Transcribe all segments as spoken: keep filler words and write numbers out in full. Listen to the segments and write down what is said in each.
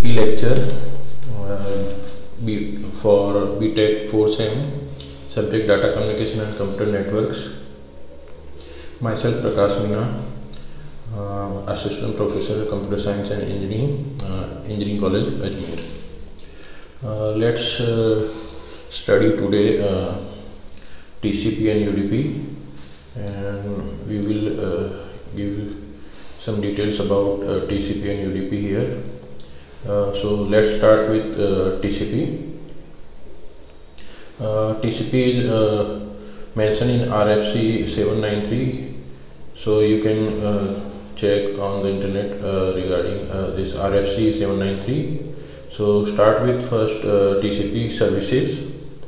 e-lecture uh, B for B Tech four sem, subject data communication and computer networks. Myself Prakash Meena, uh, assistant professor computer science and engineering, uh, engineering college Ajmer. Uh, let's uh, study today uh, T C P and U D P, and we will uh, give some details about uh, T C P and U D P here. Uh, so let's start with uh, T C P. Uh, T C P is uh, mentioned in R F C seven ninety-three, so you can uh, check on the internet uh, regarding uh, this R F C seven ninety-three. So start with first uh, T C P services.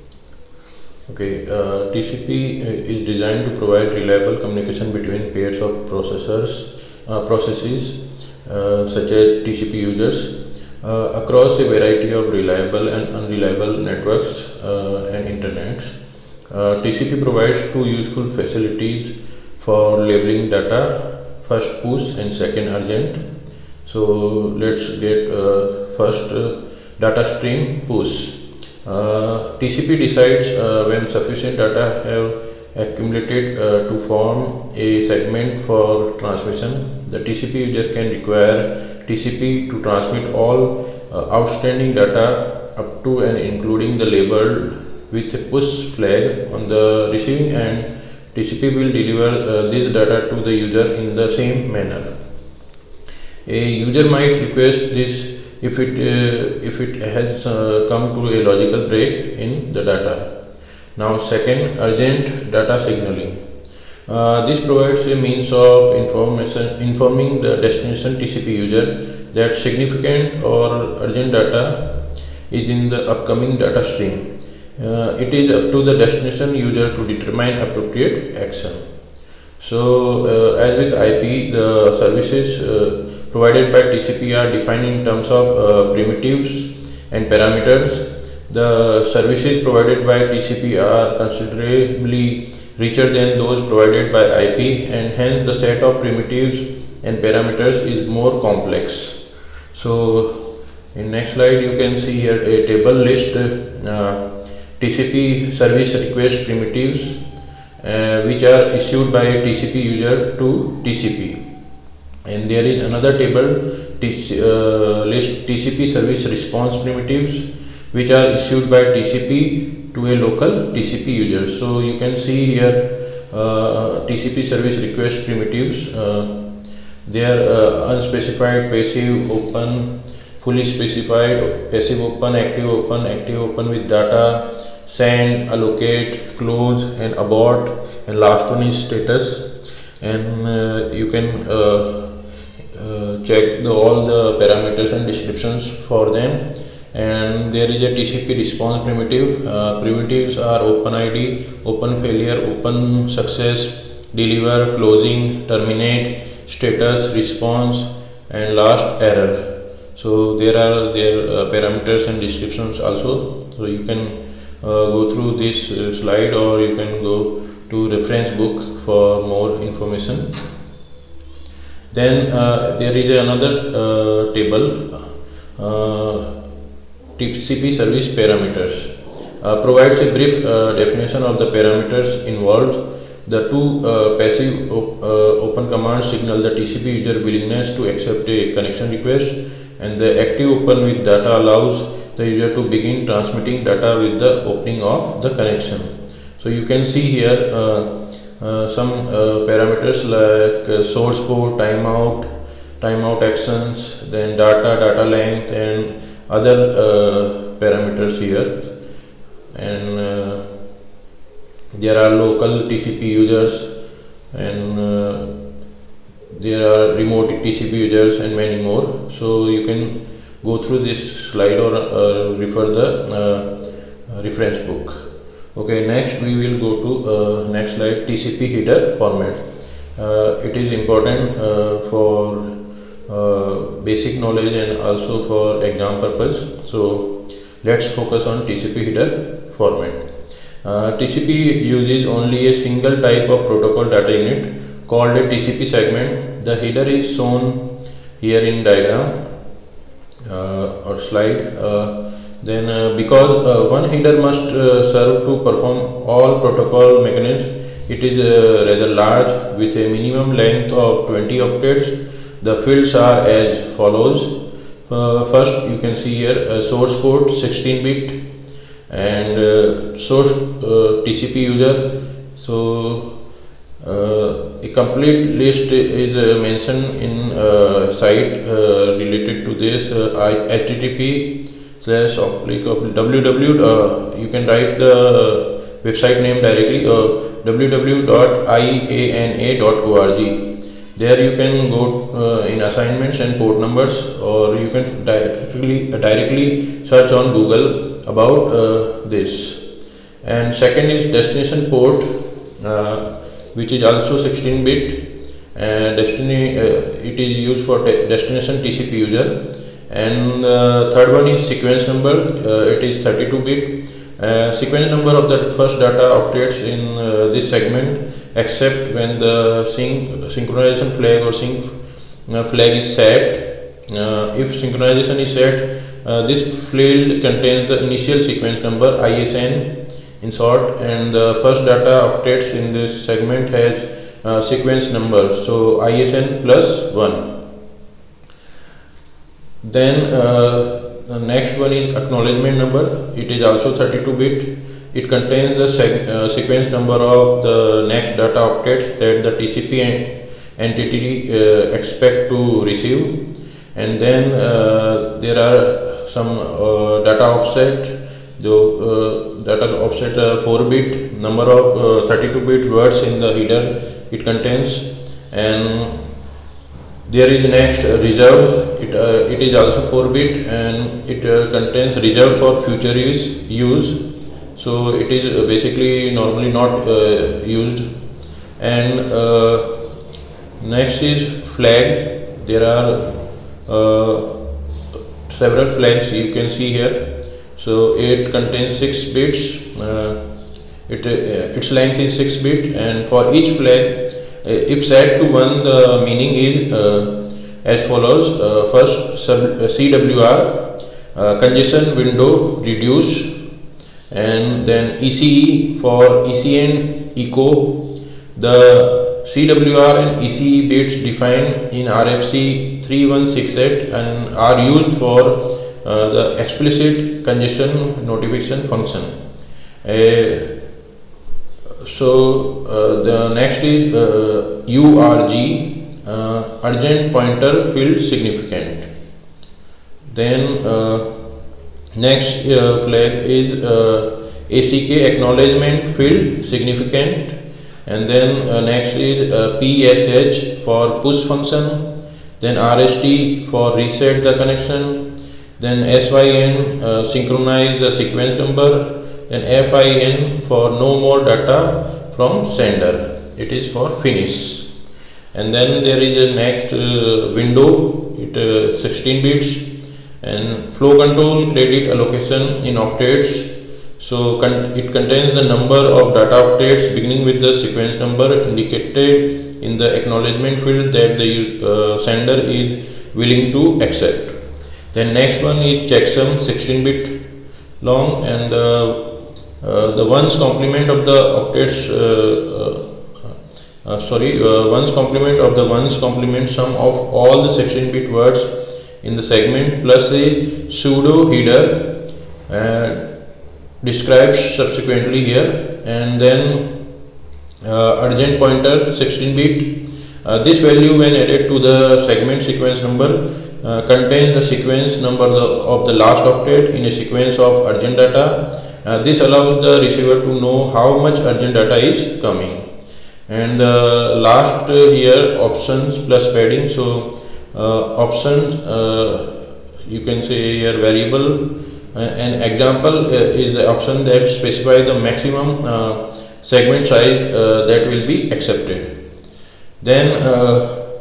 Okay, uh, T C P is designed to provide reliable communication between pairs of processors, uh, processes uh, such as T C P users uh, across a variety of reliable and unreliable networks uh, and internets. Uh, T C P provides two useful facilities for labeling data: first push and second urgent. So let's get uh, first uh, data stream push. Uh, T C P decides uh, when sufficient data have accumulated uh, to form a segment for transmission. The T C P user can require T C P to transmit all uh, outstanding data up to and including the label with a push flag. On the receiving end, T C P will deliver uh, this data to the user in the same manner. A user might request this if it uh, if it has uh, come to a logical break in the data. Now second, urgent data signaling. Uh, this provides a means of information informing the destination T C P user that significant or urgent data is in the upcoming data stream. Uh, it is up to the destination user to determine appropriate action. So uh, as with I P, the services uh, provided by T C P are defined in terms of uh, primitives and parameters. The services provided by T C P are considerably richer than those provided by I P, and hence the set of primitives and parameters is more complex. So in next slide you can see here a table list uh, T C P service request primitives uh, which are issued by a T C P user to T C P. And there is another table T C, uh, list T C P service response primitives which are issued by T C P to a local T C P user. So you can see here uh, T C P service request primitives. Uh, they are uh, unspecified, passive, open, fully specified, passive open, active open, active open with data, send, allocate, close, and abort, and last one is status. And uh, you can uh, Uh, check the, all the parameters and descriptions for them. And there is a T C P response primitive. Uh, primitives are open I D, open failure, open success, deliver, closing, terminate, status, response, and last error. So there are their uh, parameters and descriptions also. So you can uh, go through this uh, slide, or you can go to reference book for more information. Then uh, there is another uh, table, uh, T C P service parameters. Uh, provides a brief uh, definition of the parameters involved. The two uh, passive op uh, open commands signal the T C P user willingness to accept a connection request, and the active open with data allows the user to begin transmitting data with the opening of the connection. So you can see here uh, Uh, some uh, parameters like uh, source port, timeout, timeout actions, then data, data length, and other uh, parameters here. And uh, there are local T C P users, and uh, there are remote T C P users, and many more. So you can go through this slide or uh, refer the uh, reference book. Okay, next we will go to uh, next slide, T C P header format. Uh, it is important uh, for uh, basic knowledge and also for exam purpose. So let's focus on T C P header format. Uh, T C P uses only a single type of protocol data unit called a T C P segment. The header is shown here in diagram. uh, or slide. Uh, then uh, because uh, one header must uh, serve to perform all protocol mechanisms, it is uh, rather large with a minimum length of twenty octets. The fields are as follows. Uh, first, you can see here a source code sixteen bit and uh, source uh, T C P user. So uh, a complete list is uh, mentioned in uh, site uh, related to this uh, H T T P slash oblique www. Uh, you can write the website name directly. Uh, w w w dot i a n a dot org. There you can go uh, in assignments and port numbers, or you can directly uh, directly search on Google about uh, this. And second is destination port, uh, which is also sixteen bit, and destiny uh, it is used for destination T C P user. And the third one is sequence number. Uh, it is thirty-two bit. Uh, sequence number of the first data octets in uh, this segment, except when the sync synchronization flag or sync uh, flag is set. Uh, if synchronization is set, uh, this field contains the initial sequence number I S N in short, and the first data octets in this segment has uh, sequence number, so I S N plus one. Then uh, the next one is acknowledgement number. It is also thirty-two bit. It contains the seg uh, sequence number of the next data octets that the T C P en entity uh, expect to receive. And then uh, there are some uh, data offset. The uh, data offset uh, four bit, number of uh, thirty-two bit words in the header it contains. And there is next uh, reserve. It, uh, it is also four bit, and it uh, contains reserve for future use. use. So it is uh, basically normally not uh, used. And uh, next is flag. There are uh, several flags you can see here. So it contains six bits. Uh, it, uh, its length is six bit, and for each flag, uh, if set to one, the meaning is uh, as follows. Uh, first, sub, uh, C W R, uh, congestion window reduce, and then E C E for E C N echo. The C W R and E C E bits defined in R F C three one six eight and are used for uh, the explicit congestion notification function. Uh, so uh, the next is uh, U R G, uh, urgent pointer field significant. Then uh, next uh, flag is uh, A C K, acknowledgement field significant. And then uh, next is uh, P S H for push function, then R S T for reset the connection, then S Y N uh, synchronize the sequence number, then F I N for no more data from sender. It is for finish. And then there is a next uh, window, it uh, sixteen bits, and flow control credit allocation in octets. So con it contains the number of data octets beginning with the sequence number indicated in the acknowledgement field that the uh, sender is willing to accept. Then next one is checksum, sixteen bit long, and the uh, the ones complement of the octets. Uh, uh, uh, sorry, uh, ones complement of the ones complement sum of all the sixteen bit words in the segment plus a pseudo header. Uh, described subsequently here. And then uh, urgent pointer sixteen bit. Uh, this value when added to the segment sequence number uh, contains the sequence number the, of the last octet in a sequence of urgent data. Uh, this allows the receiver to know how much urgent data is coming. And the last uh, here options plus padding. So uh, options uh, you can say here variable. Uh, an example uh, is the option that specifies the maximum uh, segment size uh, that will be accepted. Then uh,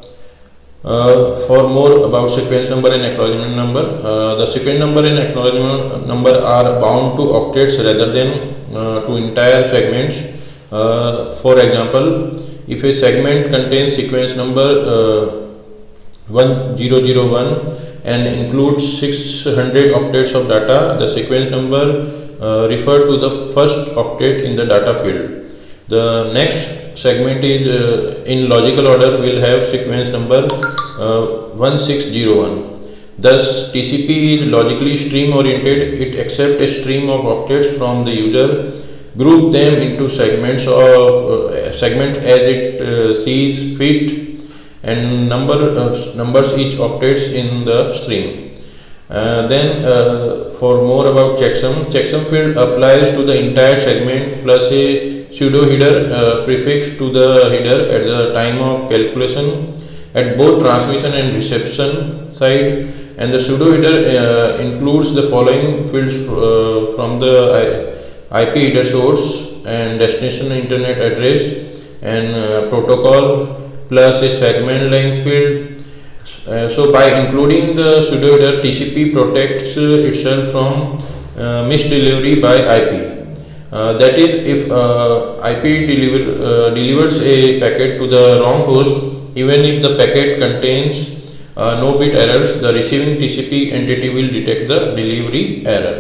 uh, for more about sequence number and acknowledgement number, uh, the sequence number and acknowledgement number are bound to octets rather than uh, to entire segments. Uh, for example, if a segment contains sequence number uh, one zero zero one, and includes six hundred octets of data. The sequence number uh, refers to the first octet in the data field. The next segment is uh, in logical order will have sequence number uh, one six zero one. Thus, T C P is logically stream oriented. It accepts a stream of octets from the user, group them into segments of uh, segment as it uh, sees fit, and number uh, numbers each octets in the stream. Uh, then, uh, for more about checksum, checksum field applies to the entire segment plus a pseudo header uh, prefix to the header at the time of calculation at both transmission and reception side. And the pseudo header uh, includes the following fields uh, from the I P header source and destination internet address and uh, protocol plus a segment length field. Uh, so by including the pseudo header, T C P protects uh, itself from uh, misdelivery by I P. Uh, that is, if uh, I P deliver, uh, delivers a packet to the wrong host, even if the packet contains Uh, no bit errors, the receiving T C P entity will detect the delivery error.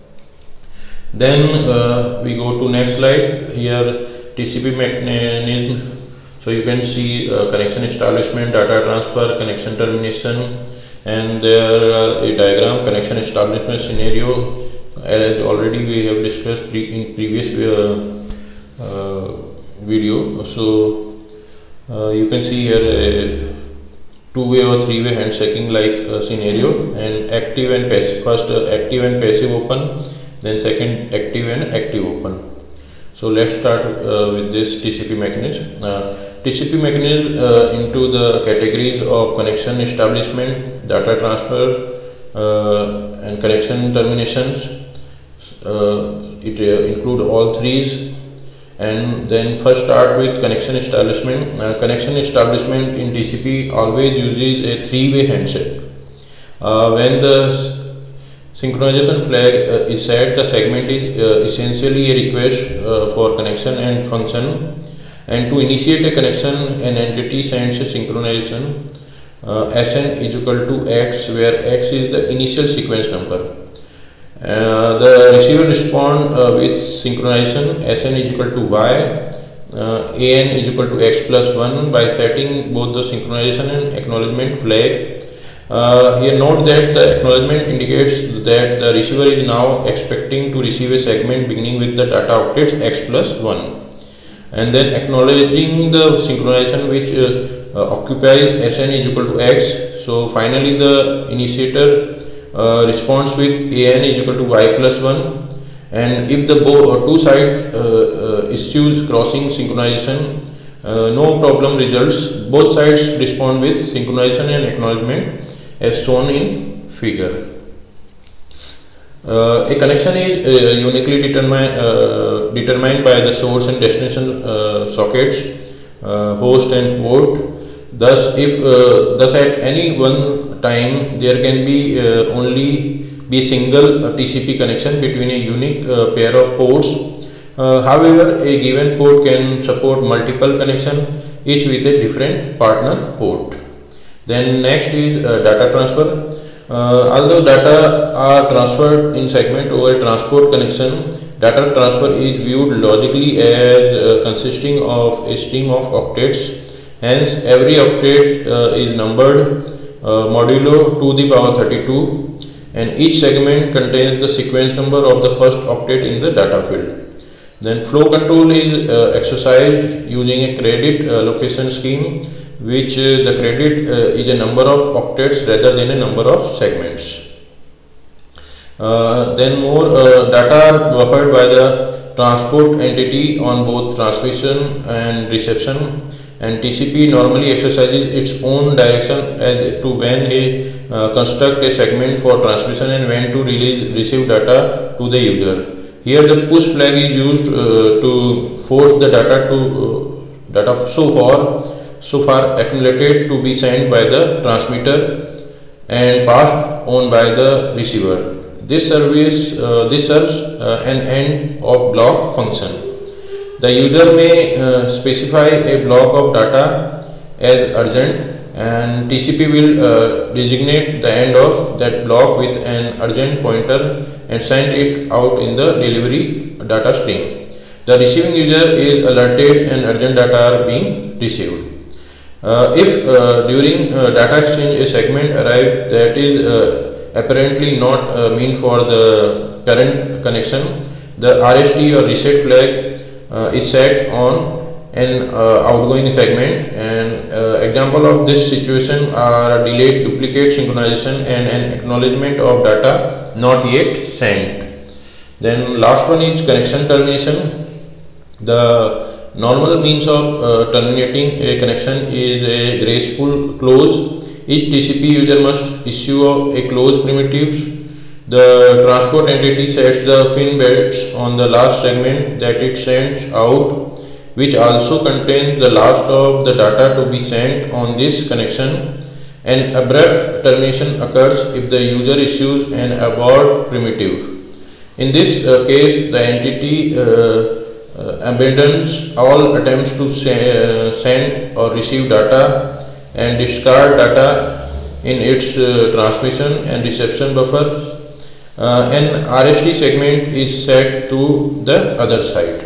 Then uh, we go to next slide. Here T C P mechanism. So you can see uh, connection establishment, data transfer, connection termination, and there are a diagram connection establishment scenario as already we have discussed pre in previous uh, uh, video. So uh, you can see here a two-way or three-way handshaking like uh, scenario, and active and passive. First uh, active and passive open, then second active and active open. So let's start uh, with this T C P mechanism. Uh, T C P mechanism uh, into the categories of connection establishment, data transfer, uh, and connection terminations. Uh, it uh, include all threes. And then first start with connection establishment. Uh, connection establishment in T C P always uses a three-way handshake. Uh, when the synchronization flag uh, is set, the segment is uh, essentially a request uh, for connection and function. And to initiate a connection, an entity sends a synchronization uh, S N is equal to X, where X is the initial sequence number. Uh, the receiver respond uh, with synchronization S N is equal to Y, uh, A N is equal to X plus one by setting both the synchronization and acknowledgement flag. Uh, here note that the acknowledgement indicates that the receiver is now expecting to receive a segment beginning with the data octets X plus one, and then acknowledging the synchronization which uh, uh, occupies S N is equal to X. So finally the initiator Uh, responds with A N is equal to Y plus one, and if the uh, two side uh, uh, issues crossing synchronization, uh, no problem results. Both sides respond with synchronization and acknowledgement as shown in figure. Uh, a connection is uh, uniquely determined uh, determined by the source and destination uh, sockets, uh, host and port. Thus, if uh, thus at any one time there can be uh, only be single uh, T C P connection between a unique uh, pair of ports. Uh, however, a given port can support multiple connection, each with a different partner port. Then next is uh, data transfer. Uh, although data are transferred in segment over a transport connection, data transfer is viewed logically as uh, consisting of a stream of octets. Hence, every octet uh, is numbered uh, modulo to the power thirty-two, and each segment contains the sequence number of the first octet in the data field. Then flow control is uh, exercised using a credit uh, location scheme, which uh, the credit uh, is a number of octets rather than a number of segments. Uh, then more uh, data are buffered by the transport entity on both transmission and reception. And T C P normally exercises its own direction as to when a uh, construct a segment for transmission and when to release receive data to the user. Here the push flag is used uh, to force the data to uh, data so far so far accumulated to be sent by the transmitter and passed on by the receiver. This service uh, this serves uh, an end of block function. The user may uh, specify a block of data as urgent and T C P will uh, designate the end of that block with an urgent pointer and send it out in the delivery data stream. The receiving user is alerted and urgent data are being received. Uh, if uh, during uh, data exchange a segment arrives that is uh, apparently not uh, meant for the current connection, the R S T or reset flag uh, is set on an uh, outgoing segment, and uh, example of this situation are delayed duplicate synchronization and an acknowledgement of data not yet sent. Then last one is connection termination. The normal means of uh, terminating a connection is a graceful close. Each T C P user must issue a close primitive. The transport entity sets the fin bits on the last segment that it sends out, which also contains the last of the data to be sent on this connection. An abrupt termination occurs if the user issues an abort primitive. In this uh, case, the entity uh, uh, abandons all attempts to se uh, send or receive data and discard data in its uh, transmission and reception buffer. Uh, an R S T segment is set to the other side.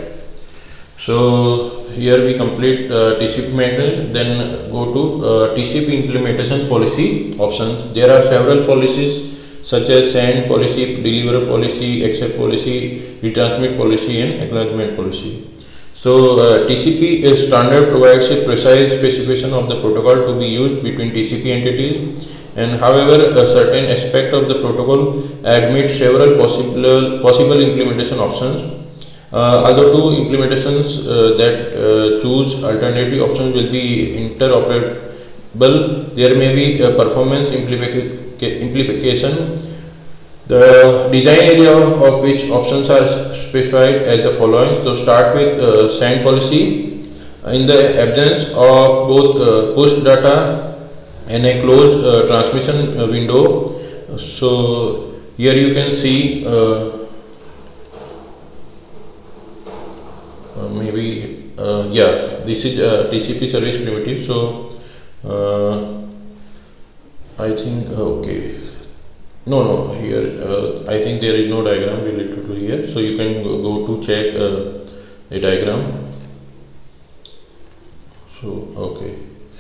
So here we complete uh, T C P maintenance, then go to uh, T C P implementation policy options. There are several policies such as send policy, deliver policy, accept policy, retransmit policy and acknowledgement policy. So uh, T C P standard provides a precise specification of the protocol to be used between T C P entities, and however a certain aspect of the protocol admits several possible possible implementation options. Uh, although two implementations uh, that uh, choose alternative options will be interoperable, there may be a performance implica implication. The design area of which options are specified as the following. So start with uh, send policy. In the absence of both uh, push data and a closed uh, transmission uh, window, so here you can see uh, uh, maybe uh, yeah, this is uh, T C P service primitive. So uh, I think uh, okay, no no here uh, I think there is no diagram related to here, so you can go, go to check uh, a diagram. So okay.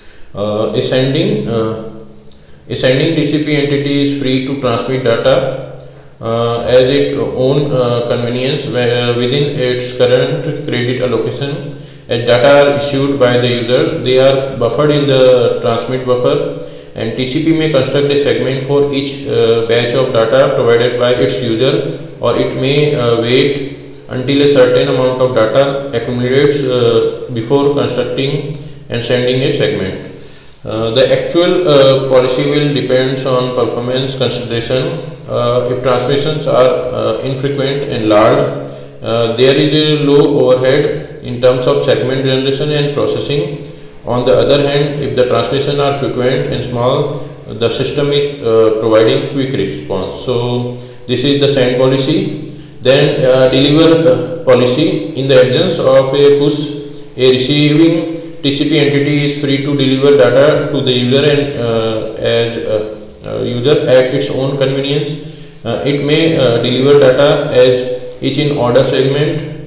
Uh, a sending uh, a sending T C P entity is free to transmit data uh, as its own uh, convenience where within its current credit allocation. As data are issued by the user, they are buffered in the transmit buffer, and T C P may construct a segment for each uh, batch of data provided by its user, or it may uh, wait until a certain amount of data accumulates uh, before constructing and sending a segment. Uh, the actual uh, policy will depend on performance consideration. Uh, if transmissions are uh, infrequent and large, uh, there is a low overhead in terms of segment generation and processing. On the other hand, if the transmissions are frequent and small, the system is uh, providing quick response. So this is the send policy. Then uh, deliver uh, policy. In the absence of a push, a receiving T C P entity is free to deliver data to the user and uh, as uh, uh, user at its own convenience. Uh, it may uh, deliver data as each in order segment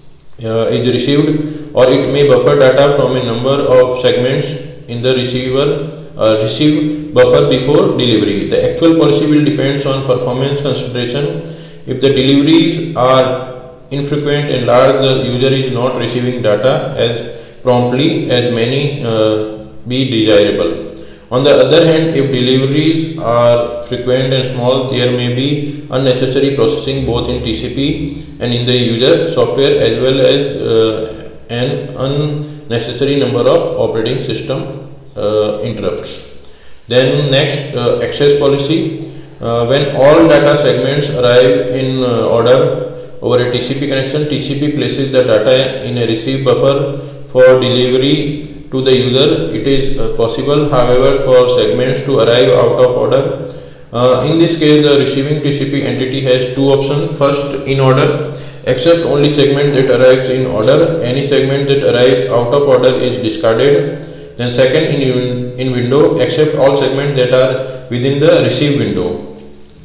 uh, is received, or it may buffer data from a number of segments in the receiver uh, receive buffer before delivery. The actual policy will depend on performance consideration. If the deliveries are infrequent and large, the user is not receiving data as promptly as many uh, be desirable. On the other hand, if deliveries are frequent and small, there may be unnecessary processing both in T C P and in the user software, as well as uh, an unnecessary number of operating system uh, interrupts. Then next, uh, access policy. Uh, when all data segments arrive in uh, order over a T C P connection, T C P places the data in a receive buffer for delivery to the user. It is uh, possible, however, for segments to arrive out of order. Uh, in this case, the receiving T C P entity has two options. First, in order, accept only segment that arrives in order. Any segment that arrives out of order is discarded. Then second, in, in window, accept all segments that are within the receive window.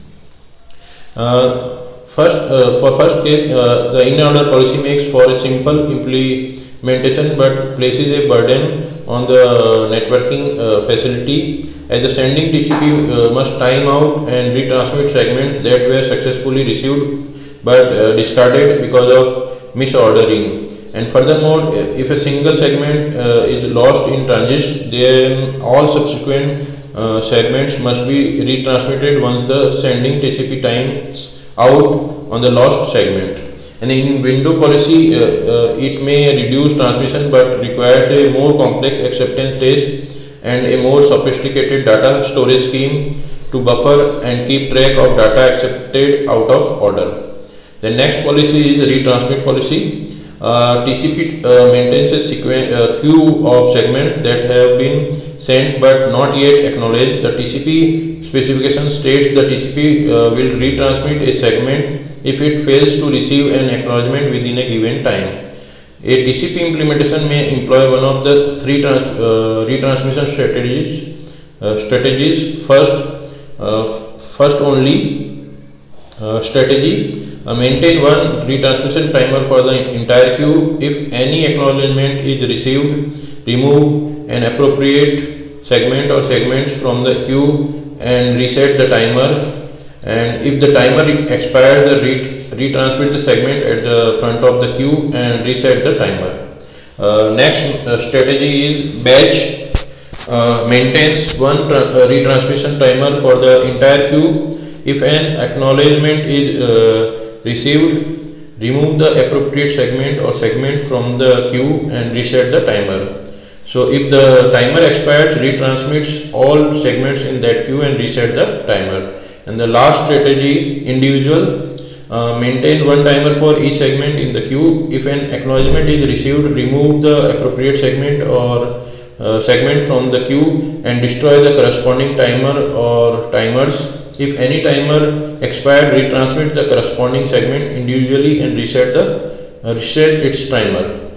Uh, first, uh, for first case, uh, the in-order policy makes for a simple implementation but places a burden on the networking uh, facility, as the sending T C P uh, must time out and retransmit segments that were successfully received but uh, discarded because of misordering. And furthermore, if a single segment uh, is lost in transit, then all subsequent uh, segments must be retransmitted once the sending T C P times out on the lost segment. And in window policy, uh, uh, it may reduce transmission but requires a more complex acceptance test and a more sophisticated data storage scheme to buffer and keep track of data accepted out of order. The next policy is retransmit policy. Uh, T C P uh, maintains a sequen uh, queue of segments that have been sent but not yet acknowledged. The T C P specification states the T C P uh, will retransmit a segment if it fails to receive an acknowledgement within a given time. A T C P implementation may employ one of the three trans uh, retransmission strategies. Uh, strategies first, uh, first only uh, strategy. Uh, maintain one retransmission timer for the entire queue. If any acknowledgement is received, remove an appropriate segment or segments from the queue and reset the timer. And if the timer expires, the re retransmit the segment at the front of the queue and reset the timer. Uh, next uh, strategy is batch. Uh, maintains one uh, retransmission timer for the entire queue. If an acknowledgement is uh, received, remove the appropriate segment or segment from the queue and reset the timer. So if the timer expires, retransmits all segments in that queue and reset the timer. And the last strategy, individual, uh, maintain one timer for each segment in the queue. If an acknowledgement is received, remove the appropriate segment or uh, segment from the queue and destroy the corresponding timer or timers. If any timer expired, retransmit the corresponding segment individually and reset the uh, reset its timer.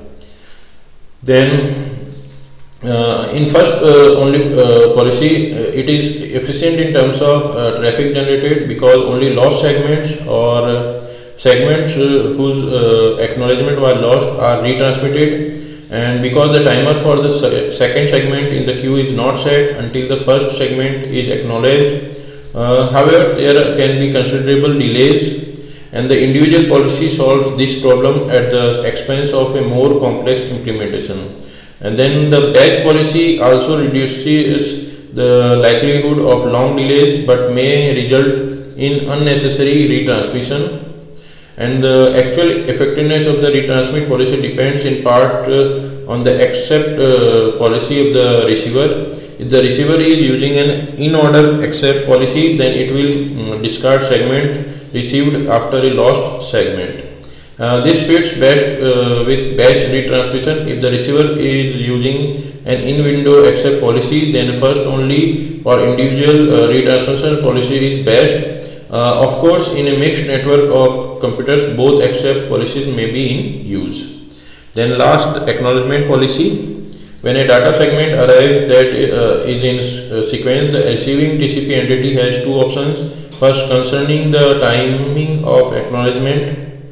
Then uh, in first uh, only uh, policy, uh, it is efficient in terms of uh, traffic generated because only lost segments or uh, segments uh, whose uh, acknowledgement was lost are retransmitted, and because the timer for the se second segment in the queue is not set until the first segment is acknowledged. Uh, however, there can be considerable delays, and the individual policy solves this problem at the expense of a more complex implementation. And then the batch policy also reduces the likelihood of long delays but may result in unnecessary retransmission. And the actual effectiveness of the retransmit policy depends in part uh, on the accept uh, policy of the receiver. If the receiver is using an in-order accept policy, then it will um, discard segment received after a lost segment. Uh, this fits best uh, with batch retransmission. If the receiver is using an in-window accept policy, then first only or individual uh, retransmission policy is best. Uh, of course, in a mixed network of computers, both accept policies may be in use. Then last, acknowledgement policy. When a data segment arrives that uh, is in uh, sequence, the receiving T C P entity has two options. First, concerning the timing of acknowledgement.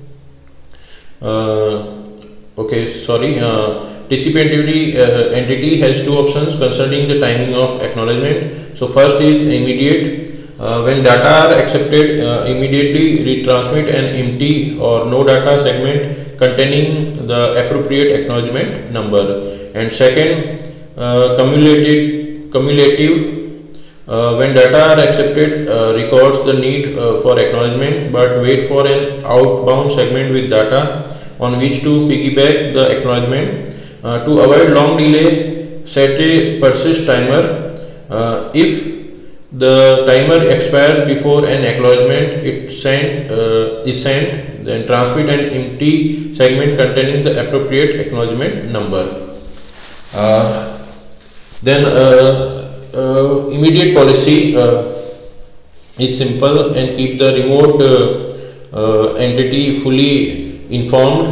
Uh, okay, sorry. Uh, T C P entity, uh, entity has two options concerning the timing of acknowledgement. So first is immediate. Uh, when data are accepted, uh, immediately retransmit an empty or no data segment containing the appropriate acknowledgement number. And second, uh, cumulative, cumulative uh, when data are accepted, uh, records the need uh, for acknowledgement but wait for an outbound segment with data on which to piggyback the acknowledgement. Uh, to avoid long delay, set a persist timer. Uh, if the timer expires before an acknowledgement it sent, uh, is sent, then transmit an empty segment containing the appropriate acknowledgement number. Uh, then uh, uh, immediate policy uh, is simple and keep the remote uh, uh, entity fully informed.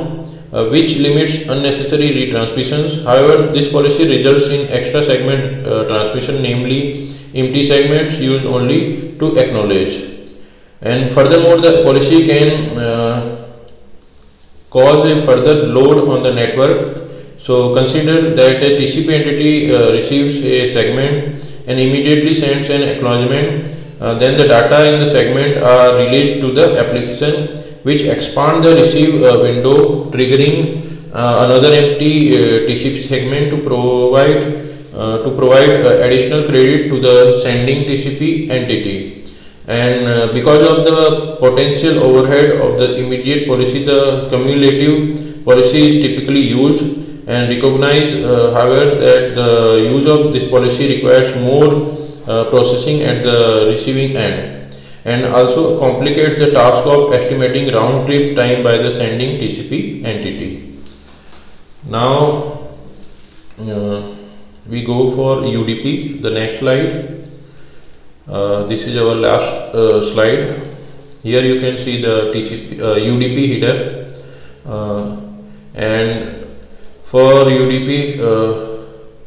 uh, which limits unnecessary retransmissions. However, this policy results in extra segment uh, transmission, namely empty segments used only to acknowledge. And furthermore, the policy can uh, cause a further load on the network. So consider that a T C P entity uh, receives a segment and immediately sends an acknowledgement. Uh, then the data in the segment are released to the application, which expand the receive uh, window, triggering uh, another empty uh, T C P segment to provide uh, to provide uh, additional credit to the sending T C P entity. And uh, because of the potential overhead of the immediate policy, the cumulative policy is typically used, and recognize uh, however that the use of this policy requires more uh, processing at the receiving end, and also complicates the task of estimating round trip time by the sending T C P entity. Now uh, we go for U D P, the next slide. Uh, this is our last uh, slide. Here you can see the T C P, uh, U D P header, uh, and for U D P uh,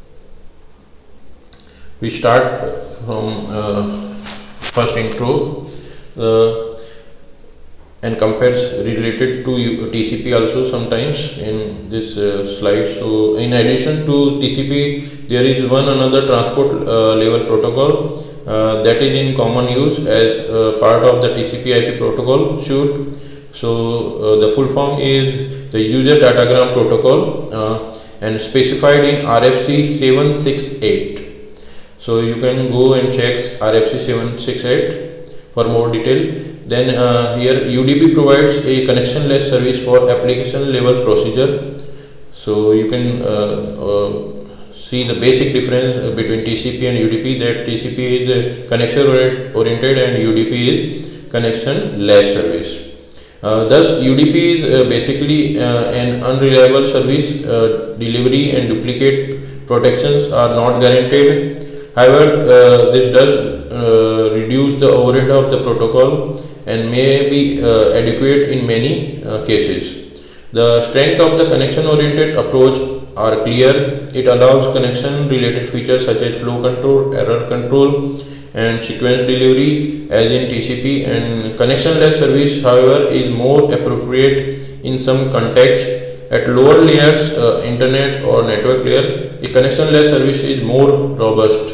we start from uh, first intro uh, and compares related to T C P also sometimes in this uh, slide. So in addition to T C P, there is one another transport uh, level protocol uh, that is in common use as uh, part of the T C P I P protocol suite. So uh, the full form is the user datagram protocol uh, and specified in R F C seven six eight. So you can go and check R F C seven six eight for more detail. Then uh, here U D P provides a connectionless service for application level procedure. So you can uh, uh, see the basic difference between T C P and U D P, that T C P is uh, connection oriented and U D P is connectionless service. Uh, thus, U D P is uh, basically uh, an unreliable service. Uh, delivery and duplicate protections are not guaranteed. However, uh, this does uh, reduce the overhead of the protocol and may be uh, adequate in many uh, cases. The strength of the connection-oriented approach are clear. It allows connection-related features such as flow control, error control, and sequence delivery as in T C P, and connectionless service however is more appropriate in some contexts. At lower layers, uh, internet or network layer, a connectionless service is more robust.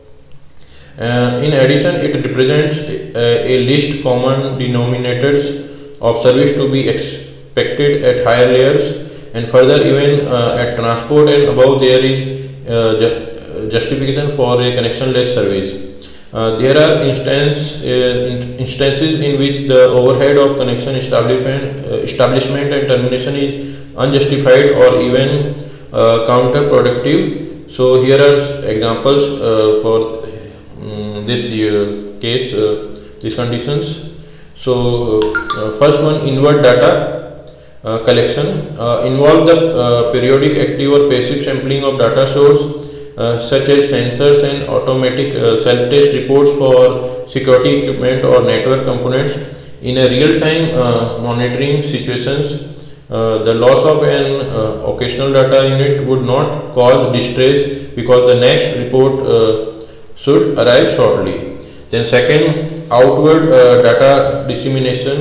Uh, in addition, it represents a, a least common denominators of service to be expected at higher layers, and further even uh, at transport and above there is uh, ju justification for a connectionless service. Uh, there are instance, uh, in instances in which the overhead of connection establishment, uh, establishment and termination is unjustified or even uh, counterproductive. So here are examples uh, for um, this uh, case, uh, these conditions. So uh, first one, invert data uh, collection uh, involve the uh, periodic active or passive sampling of data source Uh, such as sensors and automatic uh, self-test reports for security equipment or network components. In a real-time uh, monitoring situations, uh, the loss of an uh, occasional data unit would not cause distress because the next report uh, should arrive shortly. Then second, outward uh, data dissemination.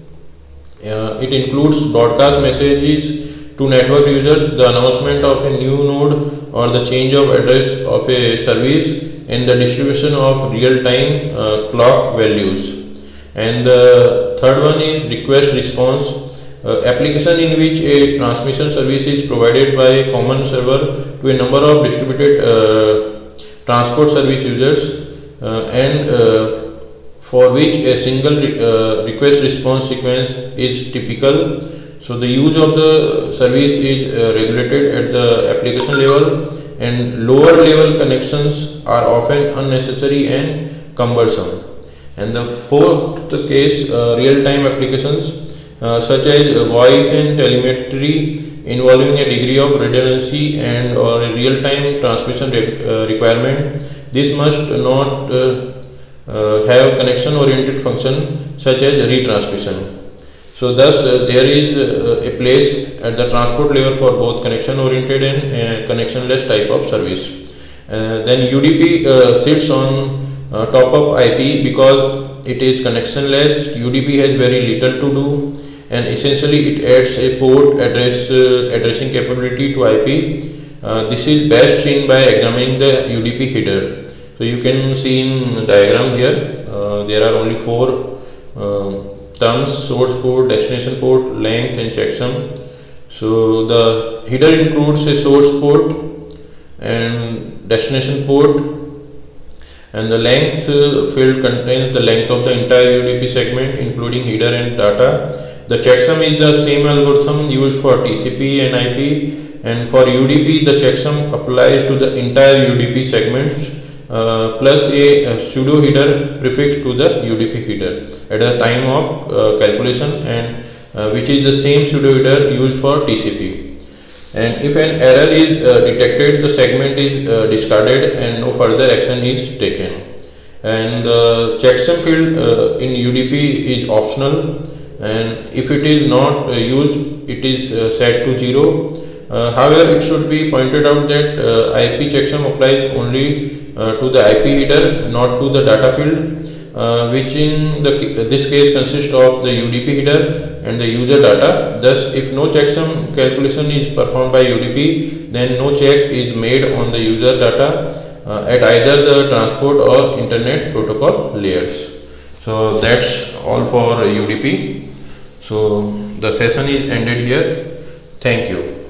Uh, it includes broadcast messages to network users, the announcement of a new node or the change of address of a service, and the distribution of real-time uh, clock values. And the third one is request response, uh, application in which a transmission service is provided by a common server to a number of distributed uh, transport service users, uh, and uh, for which a single re uh, request response sequence is typical. So the use of the service is uh, regulated at the application level, and lower level connections are often unnecessary and cumbersome. And the fourth case, uh, real-time applications uh, such as voice and telemetry involving a degree of redundancy and or a real-time transmission re uh, requirement. This must not uh, uh, have connection-oriented function such as retransmission. So thus uh, there is uh, a place at the transport layer for both connection oriented and uh, connectionless type of service. Uh, then U D P uh, sits on uh, top of I P because it is connectionless. U D P has very little to do, and essentially it adds a port address uh, addressing capability to I P. Uh, this is best seen by examining the U D P header. So you can see in diagram here, uh, there are only four uh, terms: source port, destination port, length and checksum. So the header includes a source port and destination port, and the length uh, field contains the length of the entire U D P segment including header and data. The checksum is the same algorithm used for T C P and I P, and for U D P the checksum applies to the entire U D P segments uh, plus a, a pseudo header prefix to the U D P header at the time of uh, calculation, and uh, which is the same pseudo header used for T C P. And if an error is uh, detected, the segment is uh, discarded and no further action is taken. And the checksum field uh, in U D P is optional, and if it is not uh, used, it is uh, set to zero. Uh, however, it should be pointed out that uh, I P checksum applies only uh, to the I P header, not to the data field, uh, which in the, this case consists of the U D P header and the user data. Thus, if no checksum calculation is performed by U D P, then no check is made on the user data uh, at either the transport or internet protocol layers. So that's all for U D P. So the session is ended here. Thank you.